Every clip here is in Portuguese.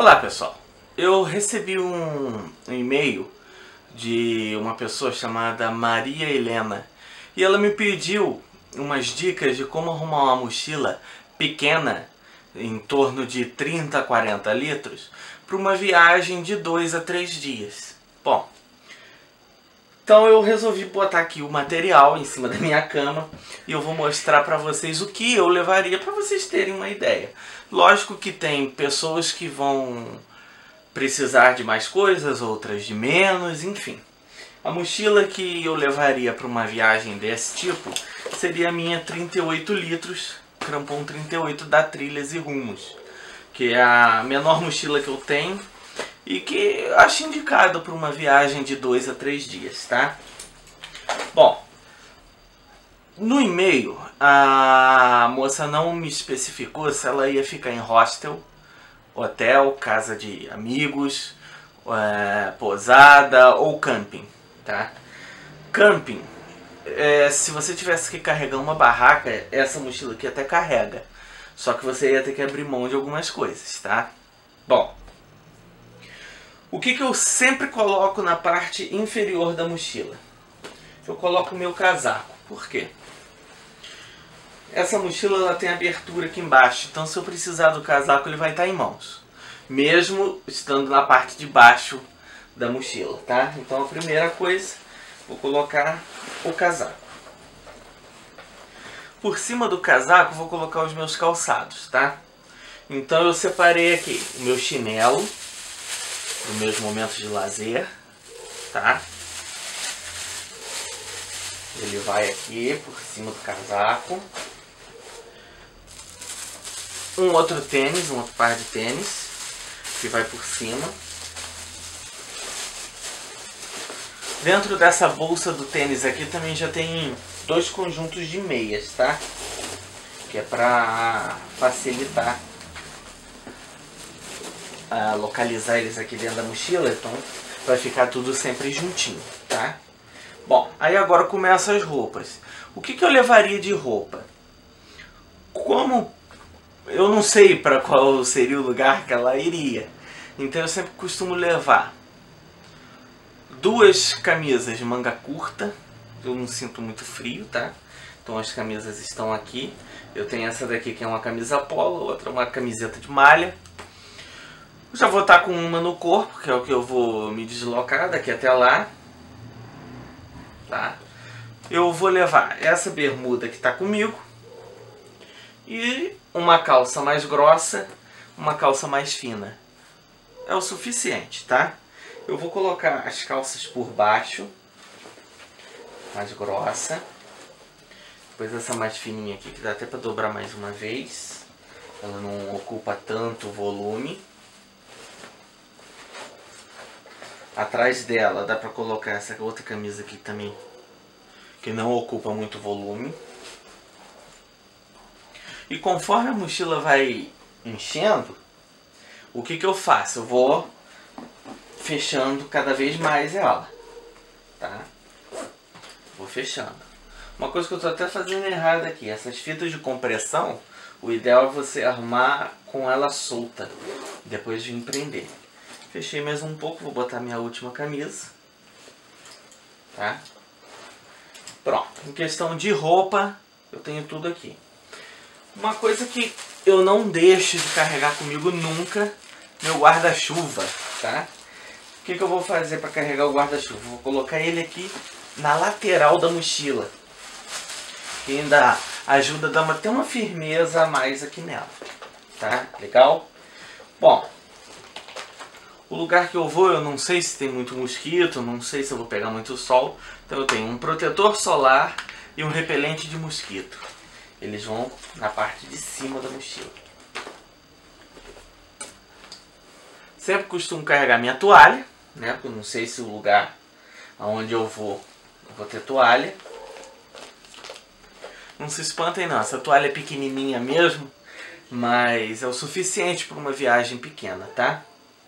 Olá pessoal, eu recebi um e-mail de uma pessoa chamada Maria Helena e ela me pediu umas dicas de como arrumar uma mochila pequena, em torno de 30 a 40 litros, para uma viagem de 2 a 3 dias. Bom, então eu resolvi botar aqui o material em cima da minha cama e eu vou mostrar para vocês o que eu levaria para vocês terem uma ideia. Lógico que tem pessoas que vão precisar de mais coisas, outras de menos, enfim. A mochila que eu levaria para uma viagem desse tipo seria a minha 38 litros, Crampon 38 da Trilhas e Rumos, que é a menor mochila que eu tenho e que eu acho indicado para uma viagem de 2 a 3 dias, tá? Bom, no e-mail a moça não me especificou se ela ia ficar em hostel, hotel, casa de amigos, pousada ou camping, tá? Camping, se você tivesse que carregar uma barraca, essa mochila aqui até carrega, só que você ia ter que abrir mão de algumas coisas, tá? Bom, o que eu sempre coloco na parte inferior da mochila? Eu coloco o meu casaco. Por quê? Essa mochila ela tem abertura aqui embaixo, então se eu precisar do casaco ele vai estar em mãos, mesmo estando na parte de baixo da mochila, tá? Então a primeira coisa, vou colocar o casaco. Por cima do casaco vou colocar os meus calçados, tá? Então eu separei aqui o meu chinelo, os meus momentos de lazer, tá? Ele vai aqui por cima do casaco. Um outro tênis, um outro par de tênis, que vai por cima. Dentro dessa bolsa do tênis aqui também já tem 2 conjuntos de meias, tá? Que é pra facilitar localizar eles aqui dentro da mochila, então vai ficar tudo sempre juntinho, tá? Bom, aí agora começam as roupas. O que eu levaria de roupa? Como eu não sei para qual seria o lugar que ela iria, então eu sempre costumo levar 2 camisas de manga curta. Eu não sinto muito frio, tá? Então as camisas estão aqui. Eu tenho essa daqui que é uma camisa polo, outra uma camiseta de malha. Eu já vou estar com uma no corpo, que é o que eu vou me deslocar daqui até lá, tá? Eu vou levar essa bermuda que está comigo e uma calça mais grossa, uma calça mais fina. É o suficiente, tá? Eu vou colocar as calças por baixo, mais grossa. Depois essa mais fininha aqui, que dá até para dobrar mais uma vez. Ela não ocupa tanto volume. Atrás dela dá para colocar essa outra camisa aqui também, que não ocupa muito volume. E conforme a mochila vai enchendo, o que eu faço? Eu vou fechando cada vez mais ela, tá? Vou fechando. Uma coisa que eu tô até fazendo errado aqui, essas fitas de compressão, o ideal é você arrumar com ela solta, depois de empreender. Fechei mais um pouco, vou botar minha última camisa, tá? Pronto, em questão de roupa, eu tenho tudo aqui. Uma coisa que eu não deixo de carregar comigo nunca, meu guarda-chuva, tá? O que eu vou fazer para carregar o guarda-chuva? Vou colocar ele aqui na lateral da mochila, que ainda ajuda a dar até uma firmeza a mais aqui nela, tá? Legal? Bom, o lugar que eu vou, eu não sei se tem muito mosquito, não sei se eu vou pegar muito sol, então eu tenho um protetor solar e um repelente de mosquito. Eles vão na parte de cima da mochila. Sempre costumo carregar minha toalha, né? Porque eu não sei se o lugar aonde eu vou ter toalha. Não se espantem não, essa toalha é pequenininha mesmo, mas é o suficiente para uma viagem pequena, tá?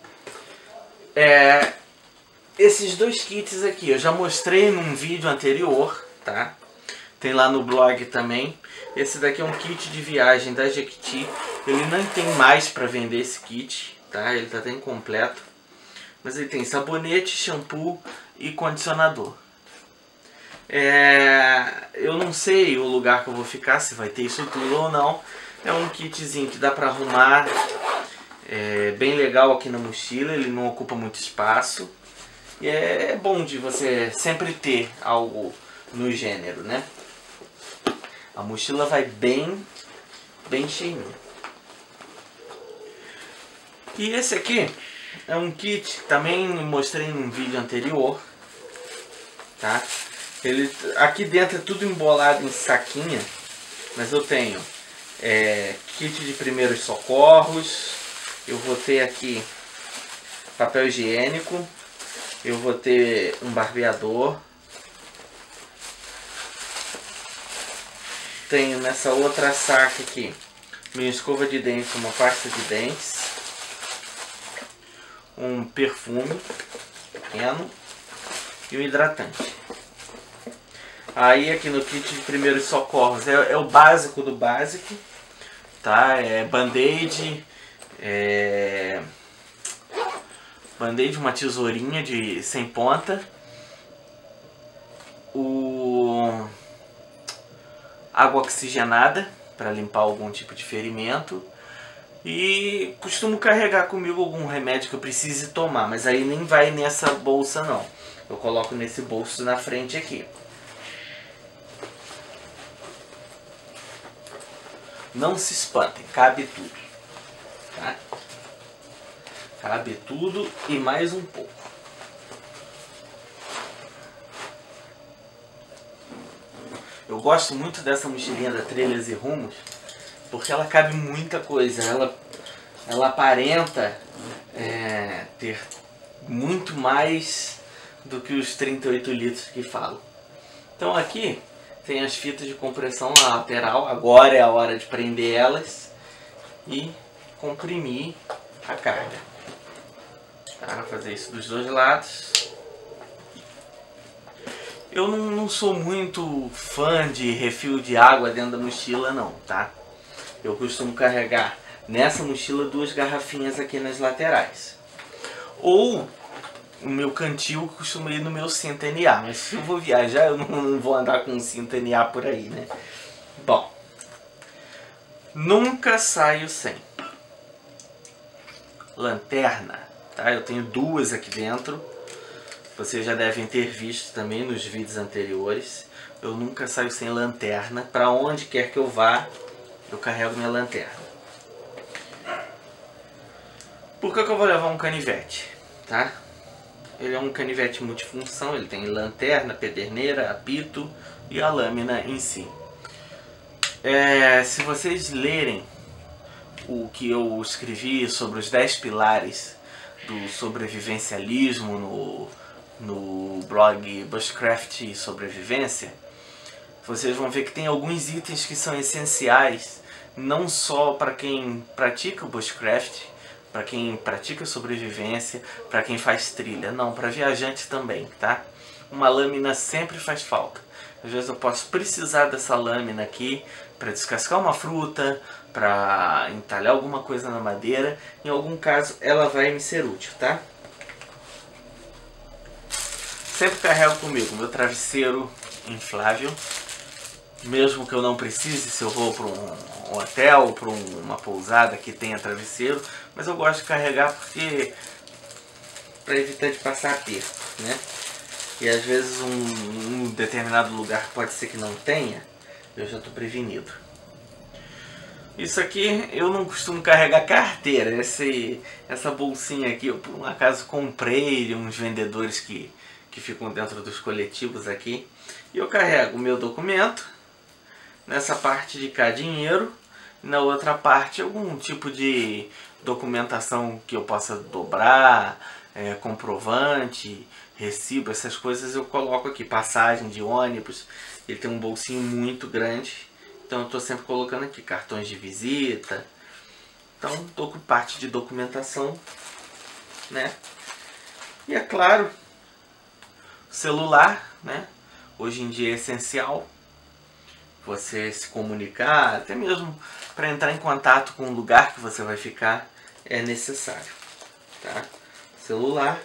Esses 2 kits aqui eu já mostrei num vídeo anterior, tá? Tem lá no blog também. Esse daqui é um kit de viagem da Jequiti. Ele não tem mais para vender esse kit, tá? Ele tá até incompleto. Mas ele tem sabonete, shampoo e condicionador. Eu não sei o lugar que eu vou ficar, se vai ter isso tudo ou não. É um kitzinho que dá pra arrumar. É bem legal aqui na mochila, ele não ocupa muito espaço. E é bom de você sempre ter algo no gênero, né? A mochila vai bem cheinha. E esse aqui é um kit, também mostrei num vídeo anterior, tá? Ele, aqui dentro é tudo embolado em saquinha, mas eu tenho kit de primeiros socorros, eu vou ter aqui papel higiênico, eu vou ter um barbeador, tenho nessa outra saca aqui minha escova de dente, uma pasta de dentes, um perfume pequeno e um hidratante. Aí aqui no kit de primeiros socorros é o básico do básico, tá? É band-aid, band-aid, uma tesourinha de sem ponta, água oxigenada para limpar algum tipo de ferimento, e costumo carregar comigo algum remédio que eu precise tomar, mas aí nem vai nessa bolsa não, eu coloco nesse bolso na frente aqui. Não se espantem, cabe tudo, tá? Cabe tudo e mais um pouco. Eu gosto muito dessa mochilinha da Trilhas e Rumos, porque ela cabe muita coisa. Ela aparenta ter muito mais do que os 38 litros que falam. Então aqui tem as fitas de compressão na lateral. Agora é a hora de prender elas e comprimir a carga. Tá? Fazer isso dos dois lados. Eu não sou muito fã de refil de água dentro da mochila não, tá? Eu costumo carregar nessa mochila 2 garrafinhas aqui nas laterais. Ou o meu cantil costuma ir no meu cinto NA, mas se eu vou viajar eu não vou andar com um cinto NA por aí, né? Bom, nunca saio sem lanterna, tá? Eu tenho 2 aqui dentro. Vocês já devem ter visto também nos vídeos anteriores. Eu nunca saio sem lanterna. Para onde quer que eu vá, eu carrego minha lanterna. Por que eu vou levar um canivete? Tá? Ele é um canivete multifunção. Ele tem lanterna, pederneira, apito e a lâmina em si. Se vocês lerem o que eu escrevi sobre os 10 pilares do sobrevivencialismo no blog Bushcraft e Sobrevivência, vocês vão ver que tem alguns itens que são essenciais, não só para quem pratica o Bushcraft, para quem pratica sobrevivência, para quem faz trilha, não, para viajante também, tá? Uma lâmina sempre faz falta. Às vezes eu posso precisar dessa lâmina aqui para descascar uma fruta, para entalhar alguma coisa na madeira. Em algum caso ela vai me ser útil, tá? Sempre carrego comigo meu travesseiro inflável, mesmo que eu não precise, se eu vou para um hotel, para uma pousada que tenha travesseiro, mas eu gosto de carregar porque para evitar de passar aperto, né? E às vezes um determinado lugar pode ser que não tenha, eu já estou prevenido. Isso aqui eu não costumo carregar carteira, essa bolsinha aqui eu por um acaso comprei de uns vendedores que ficam dentro dos coletivos aqui. E eu carrego o meu documento, nessa parte de cá dinheiro, e na outra parte algum tipo de documentação que eu possa dobrar, comprovante, recibo, essas coisas eu coloco aqui, passagem de ônibus. Ele tem um bolsinho muito grande, então eu estou sempre colocando aqui cartões de visita. Então estou com parte de documentação, né? E é claro, celular, né? Hoje em dia é essencial você se comunicar, até mesmo para entrar em contato com o lugar que você vai ficar é necessário. tá? Celular.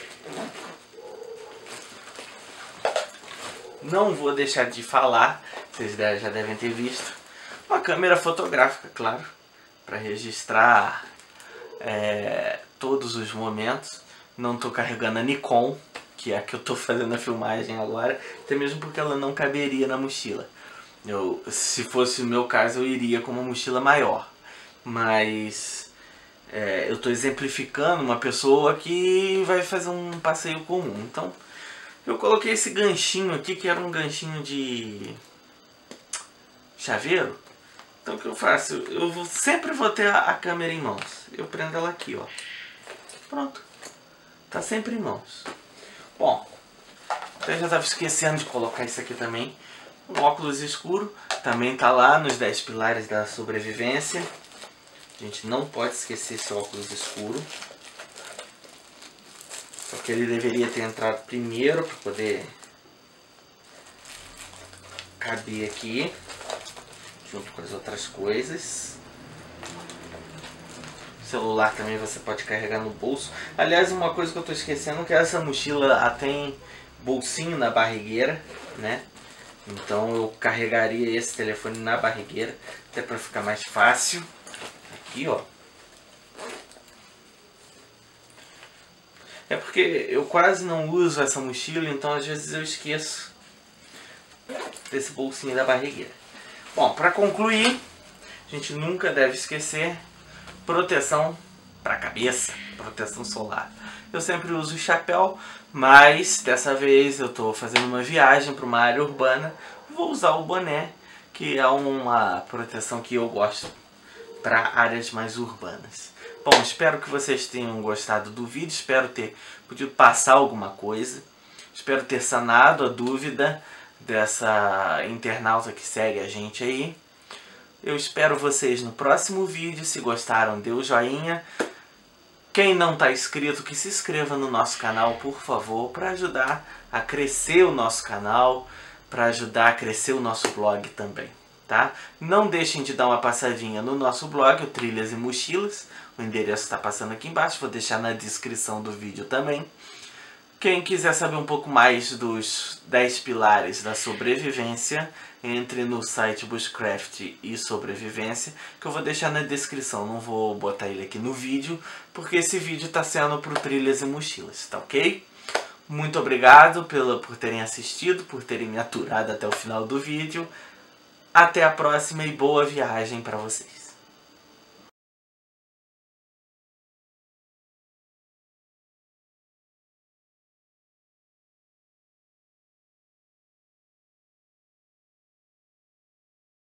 Não vou deixar de falar, vocês já devem ter visto, uma câmera fotográfica, claro, para registrar todos os momentos. Não estou carregando a Nikon, que é a que eu estou fazendo a filmagem agora, até mesmo porque ela não caberia na mochila. Se fosse o meu caso, eu iria com uma mochila maior, mas eu estou exemplificando uma pessoa que vai fazer um passeio comum. Então eu coloquei esse ganchinho aqui, que era um ganchinho de chaveiro. Então o que eu faço? Eu sempre vou ter a câmera em mãos. Eu prendo ela aqui, ó. Pronto. Tá sempre em mãos. Bom, eu já estava esquecendo de colocar isso aqui também. Um óculos escuro. Também tá lá nos 10 pilares da sobrevivência. A gente não pode esquecer esse óculos escuro. Só que ele deveria ter entrado primeiro para poder caber aqui, junto com as outras coisas. O celular também você pode carregar no bolso. Aliás, uma coisa que eu estou esquecendo é que essa mochila tem bolsinho na barrigueira, né? Então eu carregaria esse telefone na barrigueira, até para ficar mais fácil. Aqui, ó. É porque eu quase não uso essa mochila, então às vezes eu esqueço desse bolsinho da barrigueira. Bom, para concluir, a gente nunca deve esquecer proteção para a cabeça, proteção solar. Eu sempre uso o chapéu, mas dessa vez eu estou fazendo uma viagem para uma área urbana, vou usar o boné, que é uma proteção que eu gosto para áreas mais urbanas. Bom, espero que vocês tenham gostado do vídeo, espero ter podido passar alguma coisa, espero ter sanado a dúvida dessa internauta que segue a gente aí. Eu espero vocês no próximo vídeo. Se gostaram, dê o joinha. Quem não está inscrito, que se inscreva no nosso canal, por favor, para ajudar a crescer o nosso canal, para ajudar a crescer o nosso blog também, tá? Não deixem de dar uma passadinha no nosso blog, o Trilhas e Mochilas. O endereço está passando aqui embaixo, vou deixar na descrição do vídeo também. Quem quiser saber um pouco mais dos 10 pilares da sobrevivência, entre no site Bushcraft e Sobrevivência, que eu vou deixar na descrição. Não vou botar ele aqui no vídeo, porque esse vídeo está sendo para o Trilhas e Mochilas, tá ok? Muito obrigado por terem assistido, por terem me aturado até o final do vídeo. Até a próxima e boa viagem para vocês.